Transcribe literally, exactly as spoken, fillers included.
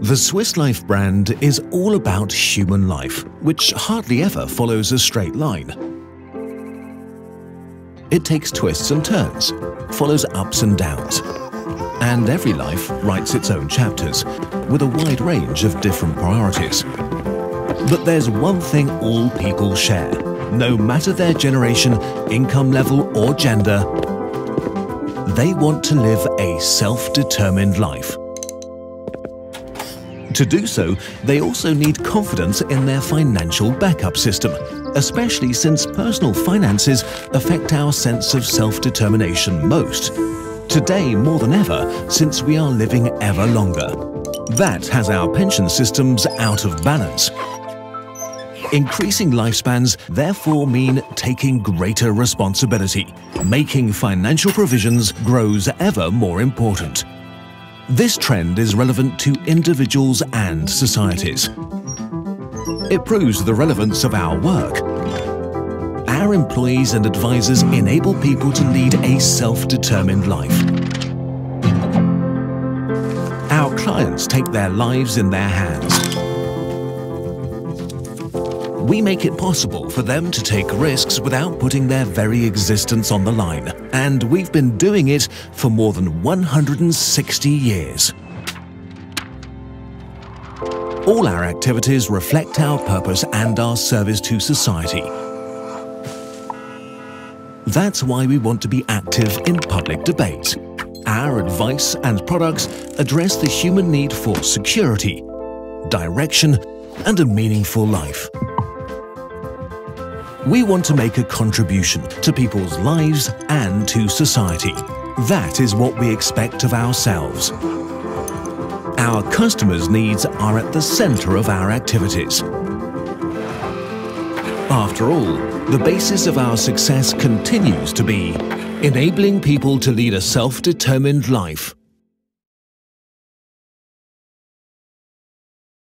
The Swiss Life brand is all about human life, which hardly ever follows a straight line. It takes twists and turns, follows ups and downs. And every life writes its own chapters, with a wide range of different priorities. But there's one thing all people share, no matter their generation, income level or gender. They want to live a self-determined life. To do so, they also need confidence in their financial backup system, especially since personal finances affect our sense of self-determination most. Today more than ever, since we are living ever longer. That has our pension systems out of balance. Increasing lifespans therefore mean taking greater responsibility. Making financial provisions grows ever more important. This trend is relevant to individuals and societies. It proves the relevance of our work. Our employees and advisors enable people to lead a self-determined life. Our clients take their lives in their hands. We make it possible for them to take risks without putting their very existence on the line, and we've been doing it for more than one hundred sixty years. All our activities reflect our purpose and our service to society. That's why we want to be active in public debate. Our advice and products address the human need for security, direction, and a meaningful life. We want to make a contribution to people's lives and to society. That is what we expect of ourselves. Our customers' needs are at the center of our activities. After all, the basis of our success continues to be enabling people to lead a self-determined life.